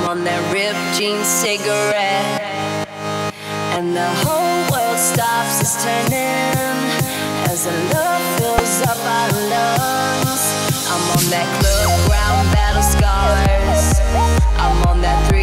on that ripped jean cigarette, and the whole world stops, is turning as the love fills up our lungs. I'm on that club ground, battle scars. I'm on that 3